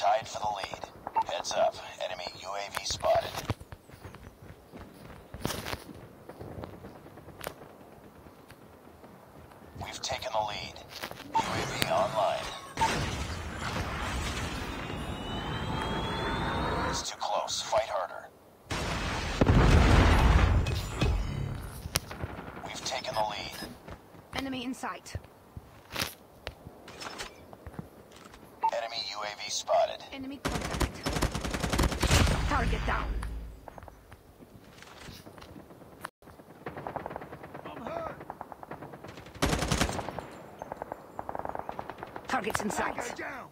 tied for the lead. Heads up. Enemy UAV spotted. We've taken the lead. UAV online. It's too close. Fight harder. We've taken the lead. Enemy in sight. Enemy UAV spotted. Enemy contact. Target down. I'm hurt. Targets in sight. Tango down.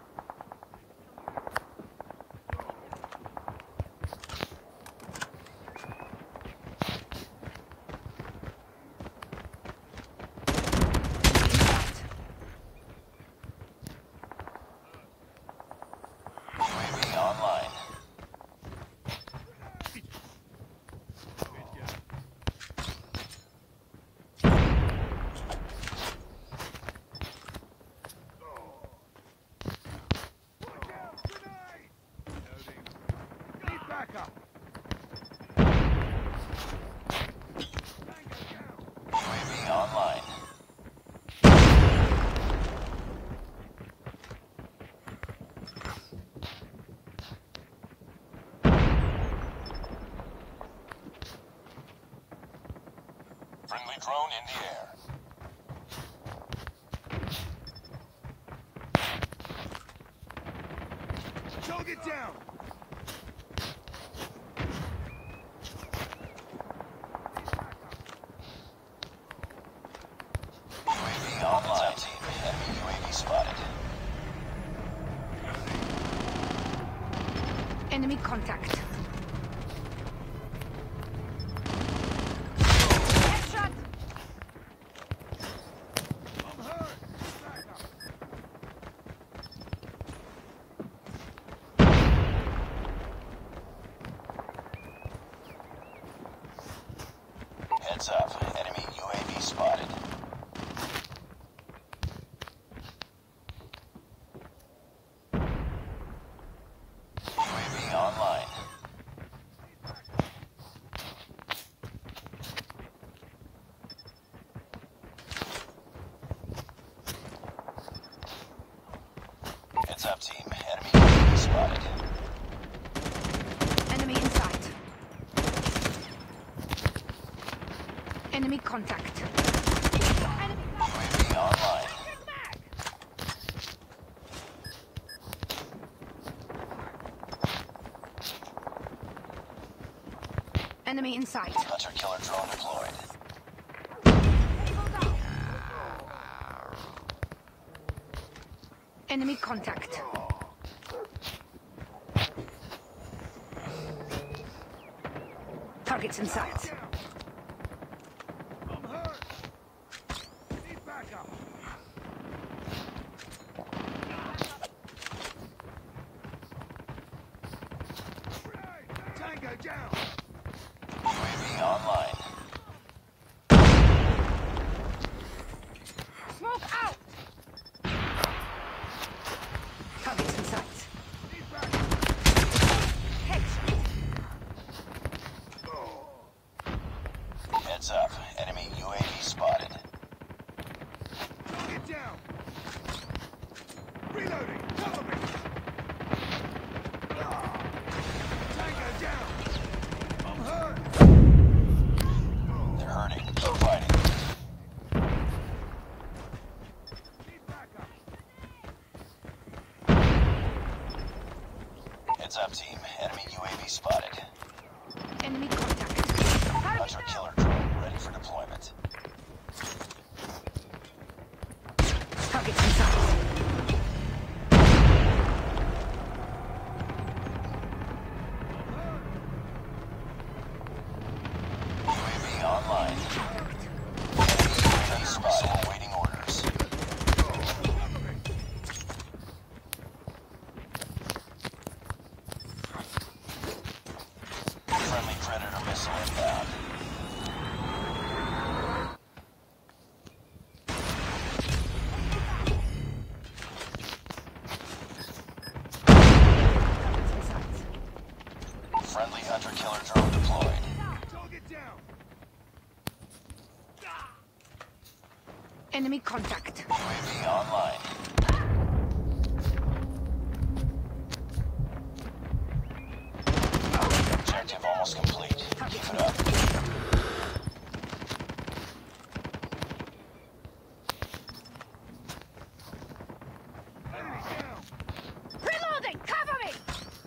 UAV online. Watch out, grenade! Need backup. Tango down. UAV online. Friendly drone in the air. Target down. UAV online. Enemy UAV spotted. Enemy contact. Headshot. I'm hurt. Backup. Heads up. Enemy UAV spotted. UAV online. Heads up, team. Enemy UAV spotted. Enemy in sight. Enemy contact. Enemy. UAV online. Enemy in sight. Hunter killer drone deployed. Enemy contact. Targets in sight. I'm hurt. Need backup. Grenade. Tango down. UAV online. Smoke out. Targets in sight. Need backup. Headshot. Heads up. Enemy UAV spotted. Target down. Reloading. Cover me. Tango down. I'm hurt. They're hurting. Keep fighting. Need backup. Heads up, team. Enemy UAV spotted. Enemy contact. Hunter killer drone ready for deployment. Targets in sight. UAV online. Enemy UAV spotted. Awaiting orders. Cover me. Friendly Predator missile inbound. Enemy contact. UAV online. Objective almost complete. Keep it up. Enemy down. Reloading! Cover me!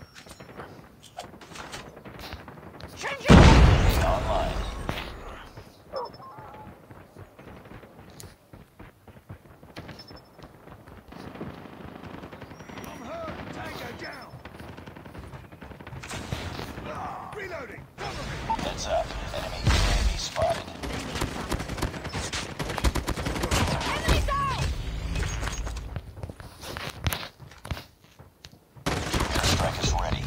Changing! UAV online. I'm hurt. Tango down. Reloading. Cover me. Heads up. Enemy UAV spotted. Enemy down! Airstrike is ready.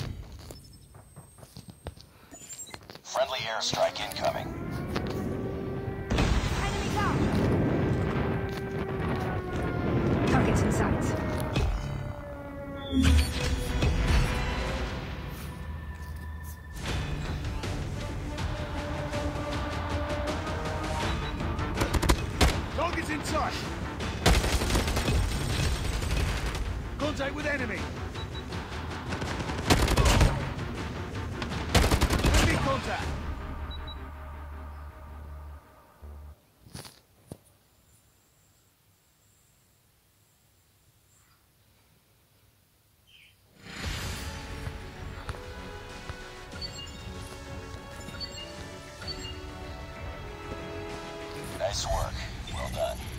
Friendly airstrike incoming. Enemy down! Targets in sight. Target's in sight. Contact with enemy. Enemy contact. Nice work. Well done.